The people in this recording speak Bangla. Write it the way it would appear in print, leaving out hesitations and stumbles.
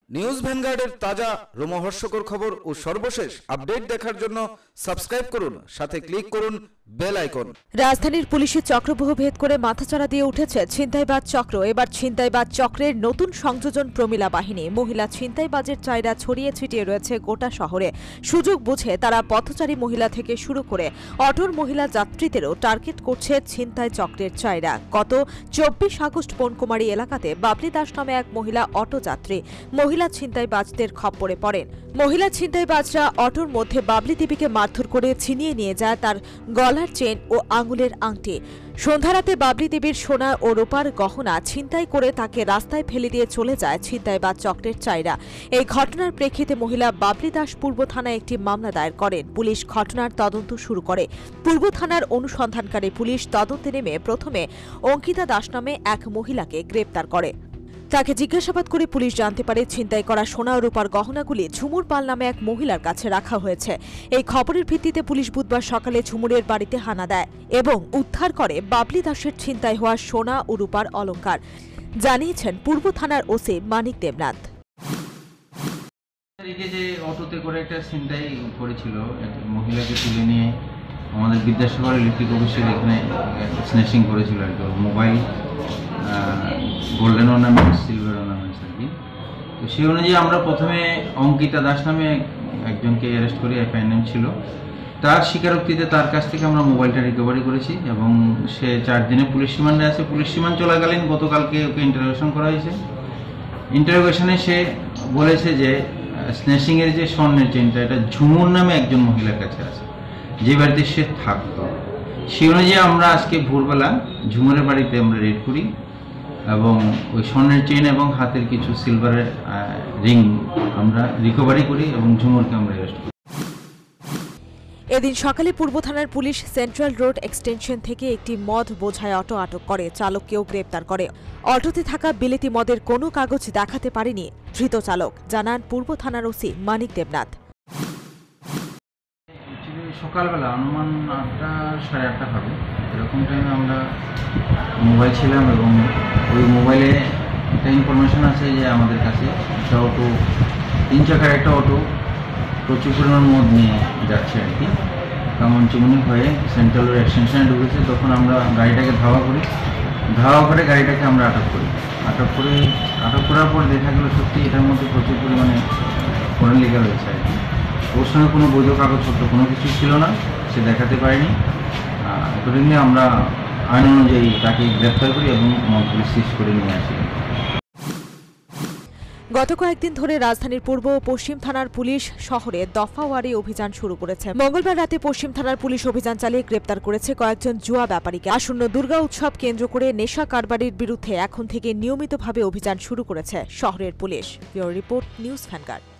নিউজ ভ্যানগার্ডের তাজা রোমহর্ষকর খবর ও সর্বশেষ আপডেট দেখার জন্য সাবস্ক্রাইব করুন, সাথে ক্লিক করুন বেল আইকন। রাজধানীর পুলিশের চক্রব্যূহ ভেদ করে মাথাচাড়া দিয়ে উঠেছে ছিনতাইবাজ চক্র। এবার ছিনতাইবাজ চক্রের নতুন সংযোজন প্রমিলা বাহিনী। মহিলা ছিনতাইবাজের চাইরা ছড়িয়ে ছিটিয়ে রয়েছে গোটা শহরে। সুযোগ বুঝে তারা পথচারী মহিলা থেকে শুরু করে অটোর মহিলা যাত্রীদেরও টার্গেট করছে ছিনতাই চক্রের চাইরা। গত 24 আগস্ট বনকুমারী এলাকাতে বাবলি দাস নামে এক মহিলা অটো যাত্রী মহিলা ছিনতাইবাজদের খপ্পরে পড়েন। মহিলা ছিনতাইবাজরা অটোর মধ্যে বাবলি দেবীকে মারধর করে ছিনিয়ে নিয়ে যায় তার গলার চেন ও আঙুলের আংটি। সন্ধ্যারাতে বাবলি দেবীর সোনা ও রূপার গহনা ছিনতাই করে তাকে রাস্তায় ফেলে দিয়ে চলে যায় ছিনতাইবাজ চক্রের চাইরা। এই ঘটনার প্রেক্ষিতে মহিলা বাবলি দাস পূর্ব থানায় একটি মামলা দায়ের করেন। পুলিশ ঘটনার তদন্ত শুরু করে। পূর্ব থানার অনুসন্ধানকারী পুলিশ তদন্তে নেমে প্রথমে অঙ্কিতা দাস নামে এক মহিলাকে গ্রেপ্তার করে। তাকে জিজ্ঞাসাবাদ করে পুলিশ জানতে পারে ছিনতাই করা সোনা ও রূপার গহনাগুলি ঝুমুর পাল নামে এক মহিলার কাছে রাখা হয়েছে। এই খবরের ভিত্তিতে পুলিশ বুধবার সকালে ঝুমুরের বাড়িতে হানা দেয় এবং উদ্ধার করে বাবলি দাসের ছিনতাই হওয়া সোনা ও রূপার অলংকার, জানিয়েছেন পূর্ব থানার ওসি মানিক দেবনাথ। যে অটোতে করে একটা ছিনতাই করেছিল, মহিলাকে তুলে নিয়ে আমাদের বিদ্যাসাগর ইলেকট্রিক অফিসের এখানে স্ন্যাচিং করেছিল আর কি। Mobile, golden ornaments, silver ornaments আর কি। তো সেই অনুযায়ী আমরা প্রথমে অঙ্কিতা দাস নামে একজনকে অ্যারেস্ট করি, এফআইআর ছিল। তার স্বীকারোক্তিতে তার কাছ থেকে আমরা মোবাইলটা রিকভারি করেছি এবং সে 4 দিনে পুলিশ রিমান্ডে আছে। পুলিশ রিমান্ড চলাকালীন গতকালকে ওকে ইন্টারোগেশন করা হয়েছে। ইন্টারোগেশনে সে বলেছে যে স্ন্যাচিংয়ের যে স্বর্ণের চেনটা এটা ঝুমুর নামে একজন মহিলার কাছে আছে, যে বাড়িতে সে থাকতো। সেই অনুযায়ী আমরা আজকে ভোরবেলা ঝুমুরের বাড়িতে আমরা রেড করি এবং ওই স্বর্ণের চেন এবং হাতের কিছু সিলভারের রিং আমরা রিকভারি করি এবং ঝুমুরকে আমরা অ্যারেস্ট করি। এদিন সকালে পূর্ব থানার পুলিশ সেন্ট্রাল রোড এক্সটেনশন থেকে একটি মদ বোঝাই অটো আটক করে, চালককেও গ্রেপ্তার করে। অটোতে থাকা বিলেতি মদের কোনো কাগজ দেখাতে পারেনি ধৃত চালক, জানান পূর্ব থানার ওসি মানিক দেবনাথ। সকালবেলা অনুমান 8টা সাড়ে 8টা হবে, এরকম টাইমে আমরা মোবাইল ছিলাম এবং ওই মোবাইলে একটা ইনফরমেশন আছে যে আমাদের কাছে একটা অটো, 3 চাকার একটা অটো প্রচুর পরিমাণ মদ নিয়ে যাচ্ছে আর কি। কামনচুমনি হয়ে সেন্ট্রাল রোড এক্সটেনশনে ঢুকেছে। তখন আমরা গাড়িটাকে ধাওয়া করি, ধাওয়া করে গাড়িটাকে আমরা আটক করার পর দেখা গেল সত্যি এটার মধ্যে প্রচুর পরিমাণে ফরেন লিগার রয়েছে আর কি। ওর সঙ্গে কোনো বৈধ কাগজপত্র কোনো কিছু ছিল না, সে দেখাতে পারেনি। অ্যাকর্ডিংলি আমরা আইন অনুযায়ী তাকে গ্রেপ্তার করি এবং মদগুলি সিজ করে নিয়ে আসি। গত কয়েকদিন ধরে রাজধানীর পূর্ব ও পশ্চিম থানার পুলিশ শহরে দফাওয়ারি অভিযান শুরু করেছে। মঙ্গলবার রাতে পশ্চিম থানার পুলিশ অভিযান চালিয়ে গ্রেপ্তার করেছে কয়েকজন জুয়া ব্যাপারীকে। আসন্ন দুর্গা উৎসব কেন্দ্র করে নেশা কারবারির বিরুদ্ধে এখন থেকে নিয়মিতভাবে অভিযান শুরু করেছে শহরের পুলিশ। Bureau report, News vanguard.